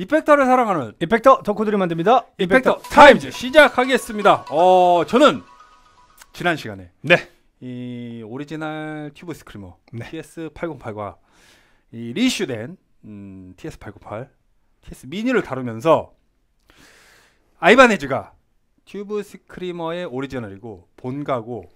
이펙터를 사랑하는 이펙터 덕후들이 만듭니다. 이펙터 타임즈 시작하겠습니다. 저는 지난 시간에 이 오리지널 튜브 스크리머 TS808과 이 리슈된 TS808, TS 미니를 다루면서 아이바네즈가 튜브 스크리머의 오리지널이고 본가고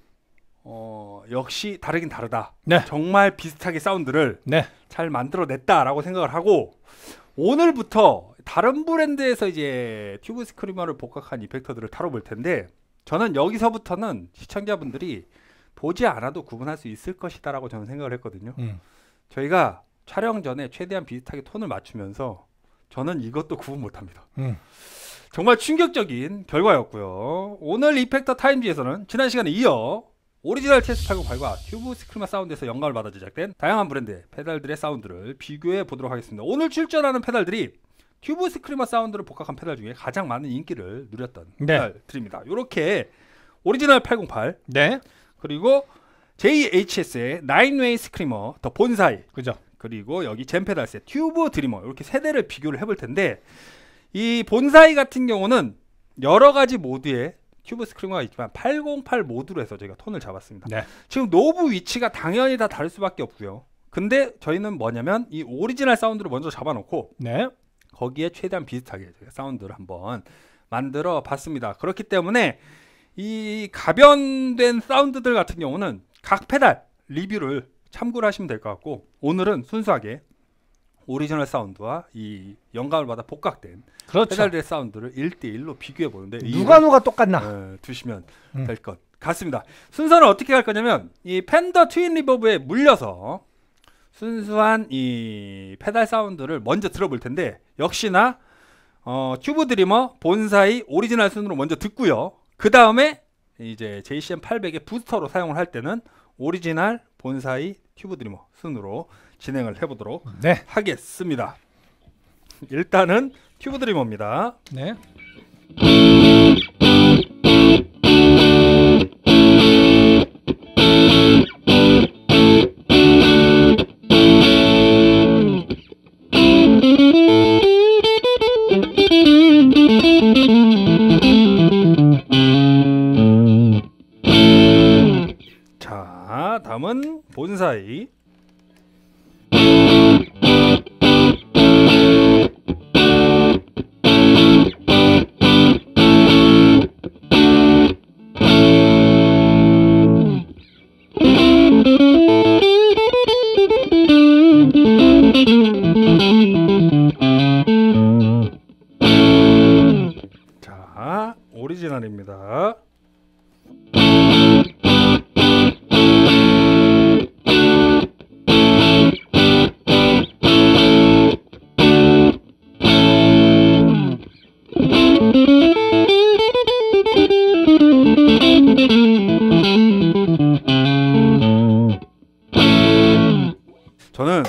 역시 다르긴 다르다. 정말 비슷하게 사운드를 잘 만들어냈다라고 생각을 하고, 오늘부터 다른 브랜드에서 이제 튜브 스크리머를 복각한 이펙터들을 다뤄볼 텐데, 저는 여기서부터는 시청자분들이 보지 않아도 구분할 수 있을 것이다 라고 저는 생각을 했거든요. 저희가 촬영 전에 최대한 비슷하게 톤을 맞추면서 저는 이것도 구분 못합니다. 정말 충격적인 결과였고요. 오늘 이펙터 타임즈에서는 지난 시간에 이어 오리지널 TS808과 튜브 스크리머 사운드에서 영감을 받아 제작된 다양한 브랜드의 페달들의 사운드를 비교해 보도록 하겠습니다. 오늘 출전하는 페달들이 튜브 스크리머 사운드를 복각한 페달 중에 가장 많은 인기를 누렸던 페달들입니다. 이렇게 오리지널 808, 그리고 JHS의 9웨이 스크리머 더 본사이, 그리고 여기 젠페달스의 튜브 드리머, 이렇게 세 대를 비교를 해볼 텐데, 이 본사이 같은 경우는 여러 가지 모드의 튜브 스크리머가 있지만 808 모드로 해서 저희가 톤을 잡았습니다. 지금 노브 위치가 당연히 다 다를 수밖에 없고요. 근데 저희는 뭐냐면 이 오리지널 사운드를 먼저 잡아놓고 거기에 최대한 비슷하게 저희가 사운드를 한번 만들어 봤습니다. 그렇기 때문에 이 가변된 사운드들 같은 경우는 각 페달 리뷰를 참고를 하시면 될 것 같고, 오늘은 순수하게 오리지널 사운드와 이 영감을 받아 복각된 페달들의 사운드를 1대1로 비교해 보는데, 누가 똑같나 두시면 될 것 같습니다. 순서는 어떻게 할 거냐면, 이 펜더 트윈 리버브에 물려서 순수한 이 페달 사운드를 먼저 들어볼 텐데, 역시나 튜브 드리머 본사이 오리지널 순으로 먼저 듣고요. 그 다음에 이제 JCM 800의 부스터로 사용을 할 때는 오리지널 본사이 튜브 드리머 순으로 진행을 해보도록 하겠습니다. 일단은 튜브 드리머입니다. 자, 다음은 본사이. 자, 오리지널입니다. 저는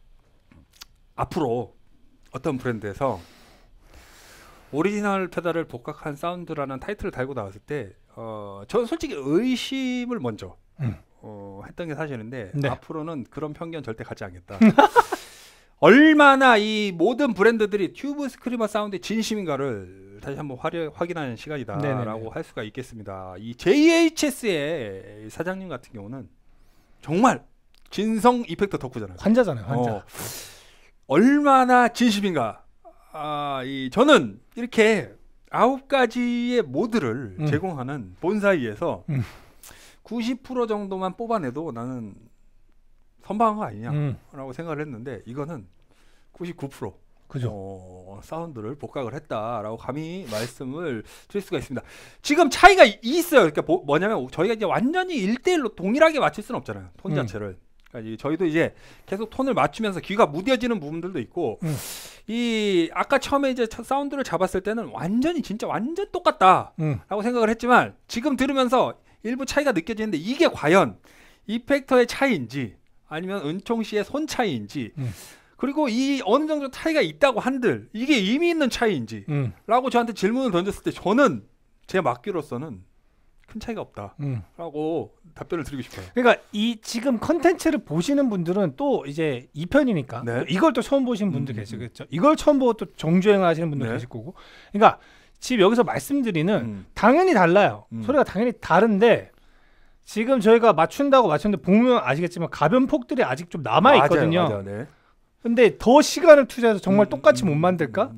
앞으로 어떤 브랜드에서 오리지널 페달을 복각한 사운드라는 타이틀을 달고 나왔을 때 저는 솔직히 의심을 먼저 했던 게 사실인데, 앞으로는 그런 편견 절대 갖지 않겠다. 얼마나 이 모든 브랜드들이 튜브 스크리머 사운드의 진심인가를 다시 한번 확인하는 시간이다라고 할 수가 있겠습니다. 이 JHS의 사장님 같은 경우는 정말 진성 이펙터 덕후잖아요. 환자잖아요, 환자. 얼마나 진심인가. 저는 이렇게 9가지의 모드를 제공하는 본사이에서 90% 정도만 뽑아내도 나는 선방한 거 아니냐라고 생각을 했는데, 이거는 99% 사운드를 복각을 했다라고 감히 말씀을 드릴 수가 있습니다. 지금 차이가 있어요. 그러니까 뭐냐면 저희가 이제 완전히 1대1로 동일하게 맞출 수는 없잖아요, 톤 자체를. 그러니까 저희도 이제 계속 톤을 맞추면서 귀가 무뎌지는 부분들도 있고, 이 아까 처음에 이제 사운드를 잡았을 때는 완전히 진짜 완전 똑같다라고 생각을 했지만, 지금 들으면서 일부 차이가 느껴지는데, 이게 과연 이펙터의 차이인지 아니면 은총 씨의 손 차이인지, 그리고 이 어느 정도 차이가 있다고 한들 이게 의미 있는 차이인지 라고 저한테 질문을 던졌을 때, 저는 제 맡기로서는 큰 차이가 없다라고 답변을 드리고 싶어요. 그러니까 이 지금 컨텐츠를 보시는 분들은 또 이제 2편이니까 네. 이걸 또 처음 보신 분들 계시겠죠. 이걸 처음 보고 또 정주행을 하시는 분들 계실 거고. 그러니까 지금 여기서 말씀드리는 당연히 달라요. 소리가 당연히 다른데 지금 저희가 맞춘는데 보면 아시겠지만 가변폭들이 아직 좀 남아 있거든요. 맞아요. 네. 근데 더 시간을 투자해서 정말 똑같이 못 만들까?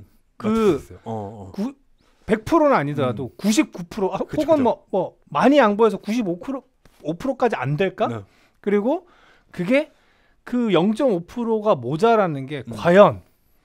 100%는 아니더라도 99% 혹은 뭐 많이 양보해서 95%까지 안 될까? 네. 그리고 그게 그 0.5%가 모자라는 게 과연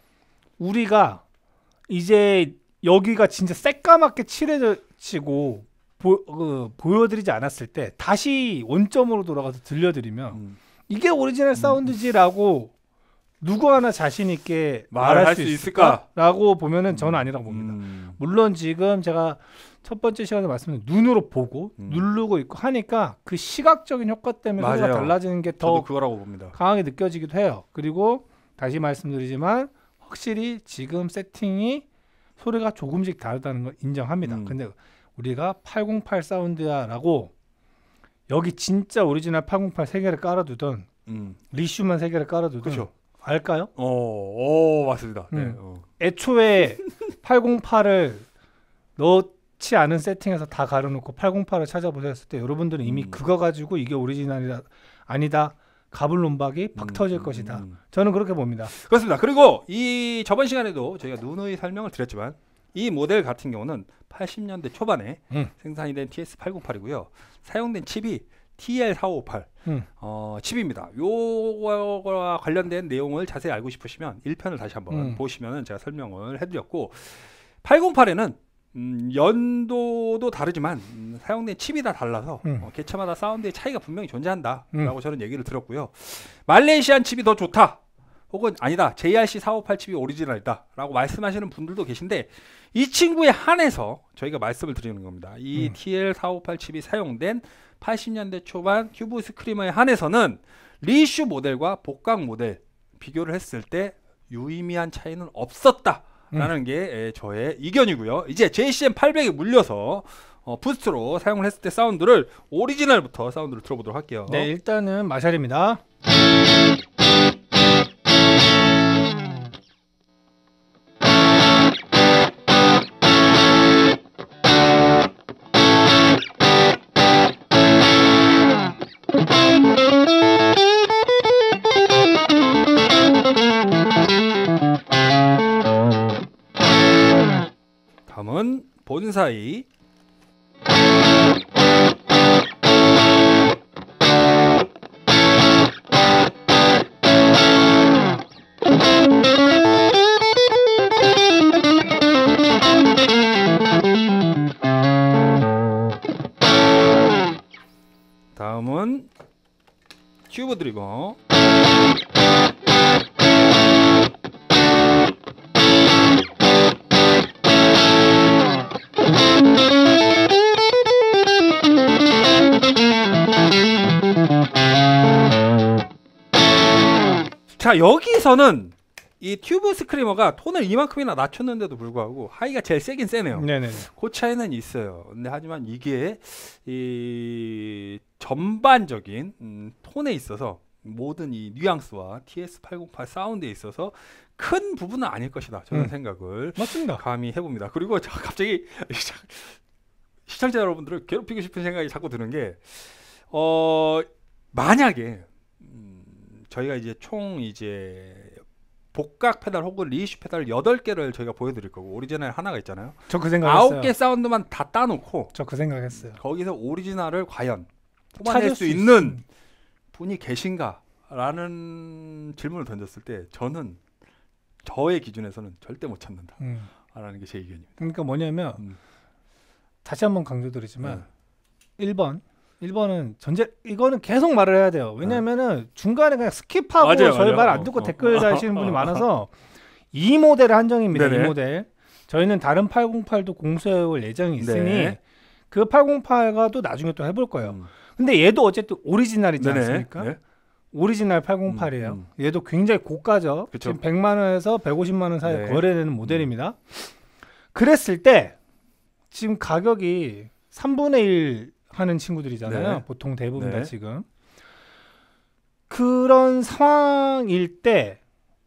우리가 이제 여기가 진짜 새까맣게 칠해지고 보여드리지 않았을 때 다시 원점으로 돌아가서 들려드리면 이게 오리지널 사운드지라고 누구 하나 자신 있게 말할 수 있을까라고 보면은 저는 아니라고 봅니다. 물론 지금 제가 첫 번째 시간에 말씀드린 눈으로 보고 누르고 있고 하니까 그 시각적인 효과 때문에 소리가 달라지는 게 더 그거라고 봅니다. 강하게 느껴지기도 해요. 그리고 다시 말씀드리지만 확실히 지금 세팅이 소리가 조금씩 다르다는 걸 인정합니다. 근데 우리가 808 사운드야라고 여기 진짜 오리지널 808 3개를 깔아두던 리슈만 3개를 깔아두던 그렇죠. 알까요? 맞습니다. 네. 애초에 808을 넣지 않은 세팅에서 다 가려놓고 808을 찾아보셨을 때 여러분들은 이미 그거 가지고 이게 오리지널이다 아니다 가불 논박이 팍 터질 것이다. 저는 그렇게 봅니다. 그렇습니다. 그리고 이 저번 시간에도 저희가 누누이 설명을 드렸지만 이 모델 같은 경우는 80년대 초반에 생산이 된 TS808이고요. 사용된 칩이 TL458 칩입니다. 요거와 관련된 내용을 자세히 알고 싶으시면 1편을 다시 한번 보시면 제가 설명을 해드렸고 808에는 연도도 다르지만 사용된 칩이 다 달라서 개차마다 사운드의 차이가 분명히 존재한다라고 저는 얘기를 드렸고요. 말레이시안 칩이 더 좋다. 혹은 아니다. JRC458 칩이 오리지널이다 라고 말씀하시는 분들도 계신데 이 친구에 한해서 저희가 말씀을 드리는 겁니다. 이 TL458 칩이 사용된 80년대 초반 큐브 스크리머에 한해서는 리슈 모델과 복각 모델 비교를 했을 때 유의미한 차이는 없었다라는 게 저의 의견이고요. 이제 JCM 800에 물려서 부스트로 사용을 했을 때 사운드를 오리지널부터 사운드를 들어보도록 할게요. 네, 일단은 마샬입니다. 다음은 본사이. 다음은 큐브 드리버. 자, 여기서는 이 튜브 스크리머가 톤을 이만큼이나 낮췄는데도 불구하고 하이가 제일 세긴 세네요. 네네. 그 차이는 있어요. 근데 하지만 이게 이 전반적인 톤에 있어서 모든 이 뉘앙스와 TS808 사운드에 있어서 큰 부분은 아닐 것이다. 저는 생각을 맞습니다. 감히 해봅니다. 그리고 갑자기 시청자 여러분들을 괴롭히고 싶은 생각이 자꾸 드는 게 만약에 저희가 이제 총 이제 복각 페달 혹은 리슈 페달 8개를 저희가 보여드릴 거고 오리지널 하나가 있잖아요. 저 그 생각했어요. 9개 사운드만 다 따놓고 저 그 생각했어요. 거기서 오리지널을 과연 뽑아낼 수 있는 분이 계신가? 라는 질문을 던졌을 때 저는 저의 기준에서는 절대 못 찾는다. 라는 게 제 의견입니다. 그러니까 뭐냐면 다시 한번 강조드리지만 1번은 이거는 계속 말을 해야 돼요. 왜냐면은 중간에 그냥 스킵하고 저희 말 안 듣고 댓글 다시는 분이 많아서 이 모델의 한정입니다. 네네. 이 모델. 저희는 다른 808도 공수해올 예정이 있으니 그 808과 또 나중에 또 해볼 거예요. 근데 얘도 어쨌든 오리지널이지 않습니까? 네. 오리지널 808이에요. 얘도 굉장히 고가죠. 그쵸. 지금 100만 원에서 150만 원 사이에 거래되는 모델입니다. 그랬을 때 지금 가격이 3분의 1 하는 친구들이잖아요. 네. 보통 대부분 네. 다 지금. 그런 상황일 때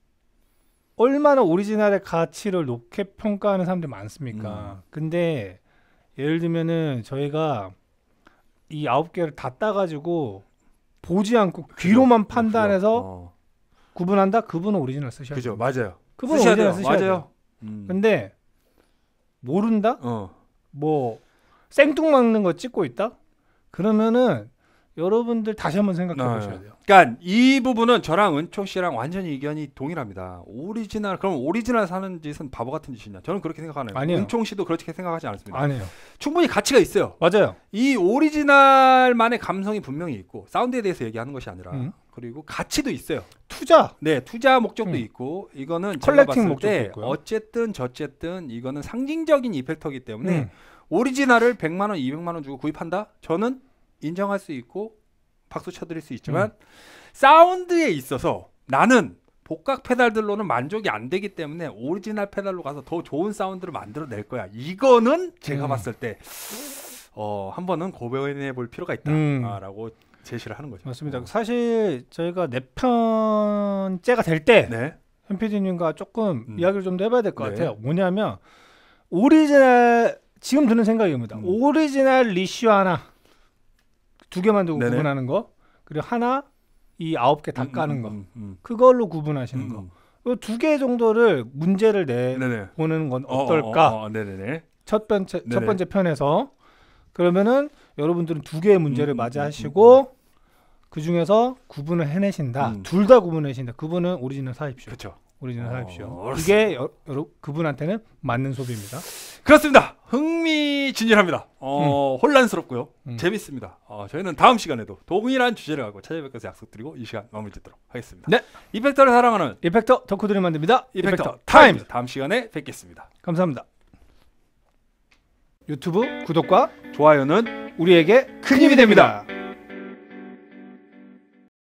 얼마나 오리지널의 가치를 높게 평가하는 사람들이 많습니까? 근데 예를 들면은 저희가 이 9개를 다 따가지고 보지 않고 귀로만 판단해서 구분한다? 그분은 오리지널 쓰셔야 돼요. 그죠, 맞아요. 그분은 오리지널 쓰셔야 돼요. 맞아요. 근데 모른다? 뭐 생뚱맞는 거 찍고 있다? 그러면은 여러분들 다시 한번 생각해 보셔야 돼요. 그러니까 이 부분은 저랑 은총 씨랑 완전히 의견이 동일합니다. 그럼 오리지널 사는 짓은 바보 같은 짓이냐? 저는 그렇게 생각하네요. 아니에요. 은총 씨도 그렇게 생각하지 않습니다. 아니에요. 충분히 가치가 있어요. 맞아요. 이 오리지널만의 감성이 분명히 있고 사운드에 대해서 얘기하는 것이 아니라 그리고 가치도 있어요. 투자. 네, 투자 목적도 있고 이거는 컬렉팅 목적도 있고요. 어쨌든 이거는 상징적인 이펙터이기 때문에 오리지널을 100만 원, 200만 원 주고 구입한다? 저는 인정할 수 있고 박수 쳐드릴 수 있지만 사운드에 있어서 나는 복각 페달들로는 만족이 안 되기 때문에 오리지널 페달로 가서 더 좋은 사운드를 만들어낼 거야. 이거는 제가 봤을 때 한 번은 고민해 볼 필요가 있다라고 제시를 하는 거죠. 맞습니다. 사실 저희가 4편째가 될 때 현PD님과 조금 이야기를 좀 더 해봐야 될 것 같아요. 뭐냐면 오리지널 지금 드는 생각입니다. 오리지널 리슈 하나 2개 만들고 구분하는 거, 그리고 하나 이 9개 다 까는 거, 그걸로 구분하시는 거. 이 2개 정도를 문제를 내보는 건 어떨까? 첫 번째 편에서 그러면은 여러분들은 2개의 문제를 맞이하시고 그 중에서 구분을 해내신다. 둘 다 구분해신다. 그분은 오리지널 사십시오. 그렇죠. 오리지널 사십시오. 이게 그분한테는 맞는 소비입니다. 그렇습니다. 흥미진진합니다. 혼란스럽고요. 재밌습니다. 저희는 다음 시간에도 동일한 주제를 갖고 찾아뵙겠서 약속드리고 이 시간 마무리 짓도록 하겠습니다. 네. 이펙터를 사랑하는 이펙터 덕후들이 만듭니다. 이펙터 타임. 다음 시간에 뵙겠습니다. 감사합니다. 유튜브 구독과 좋아요는 우리에게 큰 힘이 됩니다.